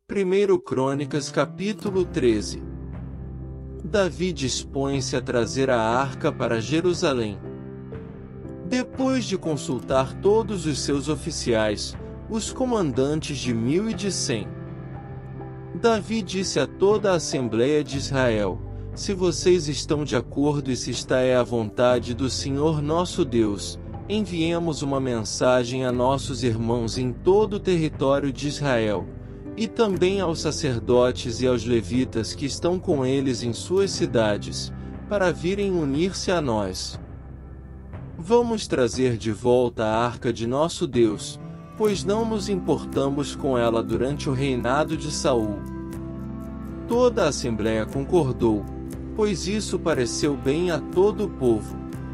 1 Crônicas capítulo 13. Davi dispõe-se a trazer a arca para Jerusalém. Depois de consultar todos os seus oficiais, os comandantes de 1000 e de 100, Davi disse a toda a Assembleia de Israel: se vocês estão de acordo e se esta é a vontade do Senhor nosso Deus, enviemos uma mensagem a nossos irmãos em todo o território de Israel, e também aos sacerdotes e aos levitas que estão com eles em suas cidades, para virem unir-se a nós. Vamos trazer de volta a arca de nosso Deus, pois não nos importamos com ela durante o reinado de Saul. Toda a Assembleia concordou, pois isso pareceu bem a todo o povo.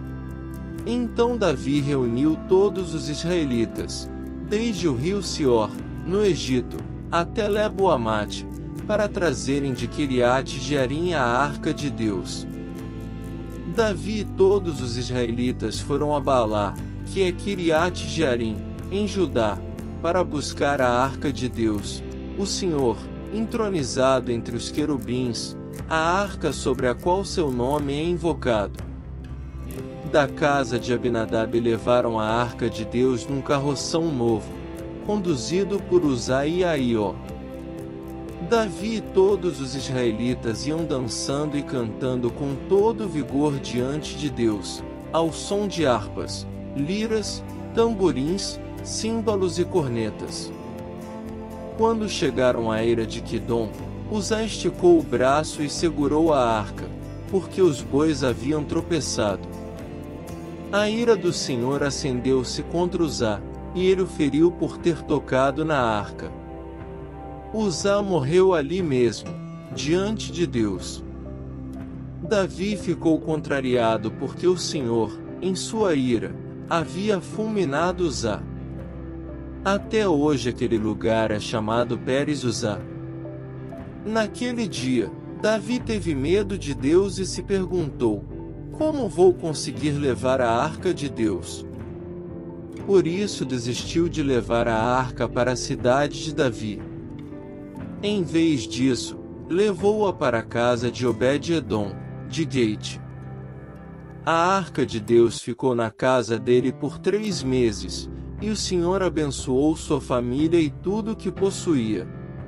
Então Davi reuniu todos os israelitas, desde o rio Sior, no Egito, até Lebo-Amate, para trazerem de Quiriate-Jearim a arca de Deus. Davi e todos os israelitas foram a Baalá, que é Quiriate-Jearim, em Judá, para buscar a arca de Deus, o Senhor, entronizado entre os querubins, a arca sobre a qual seu nome é invocado. Da casa de Abinadab levaram a arca de Deus num carroção novo, conduzido por Uzai e Aió. Davi e todos os israelitas iam dançando e cantando com todo vigor diante de Deus, ao som de harpas, liras, tamborins, símbolos e cornetas. Quando chegaram à eira de Quidom, Uzai esticou o braço e segurou a arca, porque os bois haviam tropeçado. A ira do Senhor acendeu-se contra Uzá, e ele o feriu por ter tocado na arca. Uzá morreu ali mesmo, diante de Deus. Davi ficou contrariado porque o Senhor, em sua ira, havia fulminado Uzá. Até hoje aquele lugar é chamado Pérez-Uzá. Naquele dia, Davi teve medo de Deus e se perguntou: como vou conseguir levar a arca de Deus? Por isso desistiu de levar a arca para a cidade de Davi. Em vez disso, levou-a para a casa de Obed-Edom, de Gate. A arca de Deus ficou na casa dele por 3 meses, e o Senhor abençoou sua família e tudo o que possuía.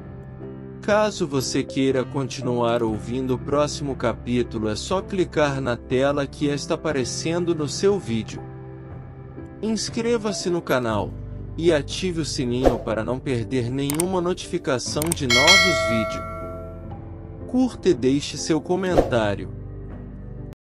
Caso você queira continuar ouvindo o próximo capítulo, é só clicar na tela que está aparecendo no seu vídeo. Inscreva-se no canal e ative o sininho para não perder nenhuma notificação de novos vídeos. Curta e deixe seu comentário.